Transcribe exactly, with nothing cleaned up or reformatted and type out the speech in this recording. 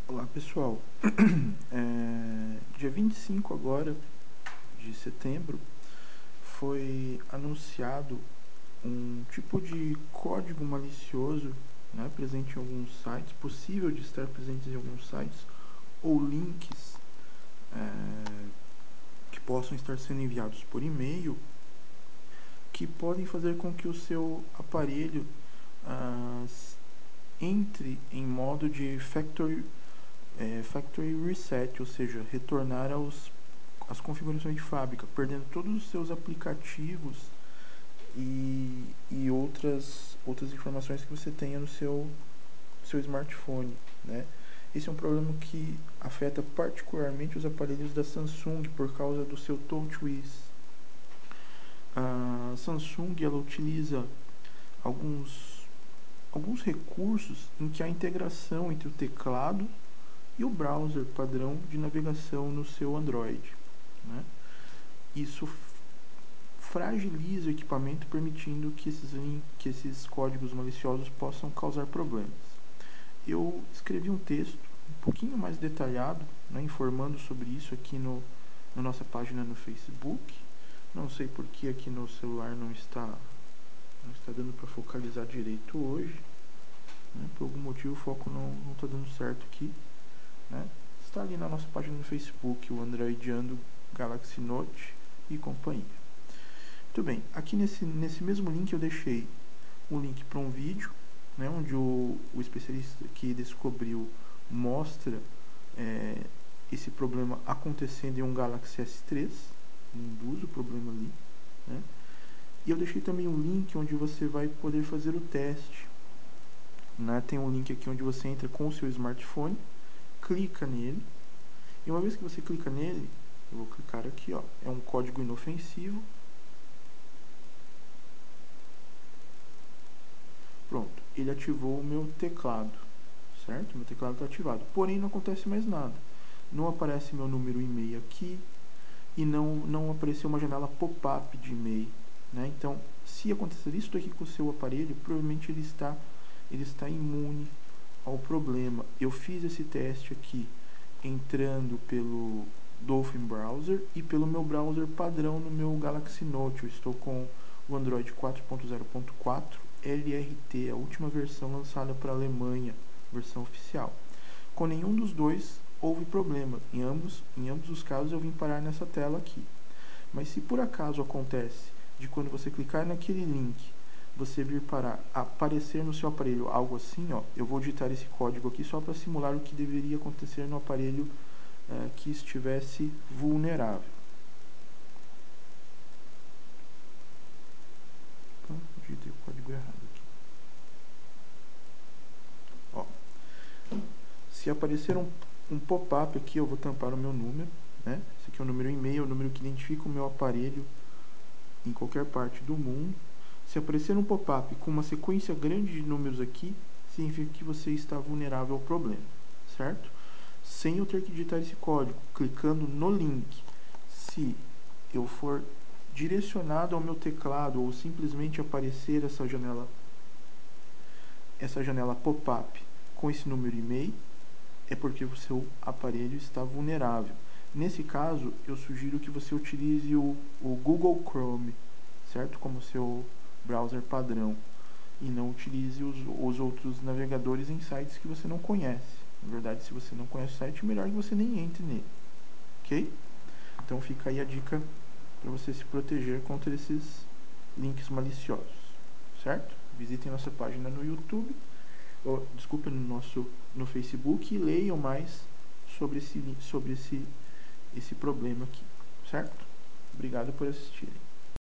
Olá pessoal, é, dia vinte e cinco agora de setembro foi anunciado um tipo de código malicioso, né, presente em alguns sites, possível de estar presente em alguns sites, ou links é, que possam estar sendo enviados por e-mail, que podem fazer com que o seu aparelho ah, entre em modo de factory É, factory reset, ou seja, retornar aos, às configurações de fábrica, perdendo todos os seus aplicativos e, e outras, outras informações que você tenha no seu, seu smartphone, né? Esse é um problema que afeta particularmente os aparelhos da Samsung por causa do seu TouchWiz. A Samsung ela utiliza alguns, alguns recursos em que a integração entre o teclado e o browser padrão de navegação no seu Android, né? Isso fragiliza o equipamento, permitindo que esses, que esses códigos maliciosos possam causar problemas. Eu escrevi um texto um pouquinho mais detalhado, né, informando sobre isso aqui no, na nossa página no Facebook. Não sei por que aqui no celular não está, não está dando para focalizar direito hoje, né? Por algum motivo o foco não está dando certo aqui, né? Está ali na nossa página no Facebook, o Androidiando Galaxy Note e companhia. Muito bem, aqui nesse, nesse mesmo link eu deixei um link para um vídeo, né, onde o, o especialista que descobriu mostra é, esse problema acontecendo em um Galaxy S três, induz o problema ali, né? E eu deixei também um link onde você vai poder fazer o teste, né? Tem um link aqui onde você entra com o seu smartphone, clica nele, e uma vez que você clica nele, eu vou clicar aqui, ó, é um código inofensivo. Pronto, ele ativou o meu teclado, certo? Meu teclado está ativado, porém não acontece mais nada. Não aparece meu número e-mail aqui e não, não apareceu uma janela pop-up de e-mail, né? Então, se acontecer isso aqui com o seu aparelho, provavelmente ele está, ele está imune ao problema. Eu fiz esse teste aqui entrando pelo Dolphin Browser e pelo meu browser padrão no meu Galaxy Note. Eu estou com o Android quatro ponto zero ponto quatro L R T, a última versão lançada para a Alemanha, versão oficial. Com nenhum dos dois houve problema. Em ambos, em ambos os casos eu vim parar nessa tela aqui. Mas se por acaso acontece de quando você clicar naquele link, você vir para aparecer no seu aparelho algo assim, ó, eu vou digitar esse código aqui só para simular o que deveria acontecer no aparelho uh, que estivesse vulnerável. Opa, digitei o código errado aqui. Ó, se aparecer um, um pop-up aqui, eu vou tampar o meu número, né? Esse aqui é o número e-mail, é o número que identifica o meu aparelho em qualquer parte do mundo. Se aparecer um pop-up com uma sequência grande de números aqui, significa que você está vulnerável ao problema, certo? Sem eu ter que digitar esse código, clicando no link, se eu for direcionado ao meu teclado ou simplesmente aparecer essa janela, essa janela pop-up com esse número e-mail, é porque o seu aparelho está vulnerável. Nesse caso, eu sugiro que você utilize o, o Google Chrome, certo? Como seu browser padrão. E não utilize os, os outros navegadores em sites que você não conhece. Na verdade, se você não conhece o site, é melhor que você nem entre nele. Ok? Então fica aí a dica para você se proteger contra esses links maliciosos. Certo? Visitem nossa página no YouTube. Oh, desculpa, no nosso no Facebook e leiam mais sobre esse, sobre esse, esse problema aqui. Certo? Obrigado por assistirem.